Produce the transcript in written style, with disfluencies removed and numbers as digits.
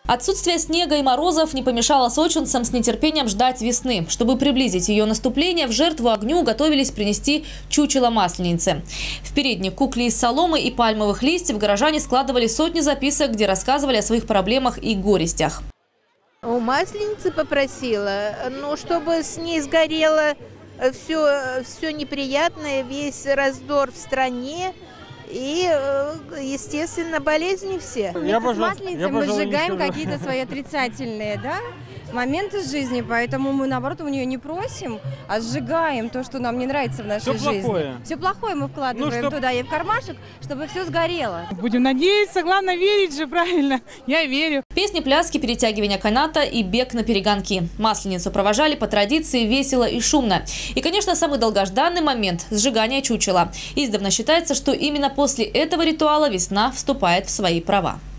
Отсутствие снега и морозов не помешало сочинцам с нетерпением ждать весны. Чтобы приблизить ее наступление, в жертву огню готовились принести чучело Масленицы. В передник кукле из соломы и пальмовых листьев горожане складывали сотни записок, где рассказывали о своих проблемах и горестях. У Масленицы попросила, чтобы с ней сгорело все неприятное, весь раздор в стране. И, естественно, болезни все. Вместе с Масленицей мы сжигаем какие-то свои отрицательные, моменты жизни, поэтому мы, наоборот, у нее не просим, а сжигаем то, что нам не нравится в нашей жизни. Все плохое мы вкладываем туда и в кармашек, чтобы все сгорело. Будем надеяться, главное верить же, правильно. Я верю. Песни, пляски, перетягивание каната и бег на перегонки. Масленицу провожали по традиции весело и шумно. И, конечно, самый долгожданный момент – сжигание чучела. Издавна считается, что именно после этого ритуала весна вступает в свои права.